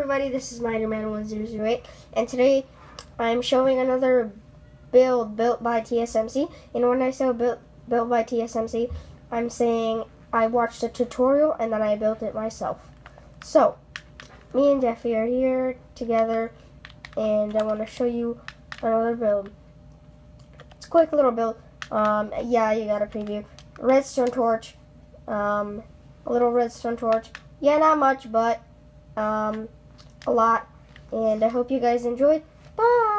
everybody, this is Mightyman1008, and today I'm showing another build built by TSMC. And when I say built by TSMC, I'm saying I watched a tutorial and then I built it myself. So, me and Jeffy are here together, and I want to show you another build. It's a quick little build. Yeah, you got a preview. Redstone torch, a little redstone torch. Yeah, not much, but a lot. And I hope you guys enjoyed. Bye!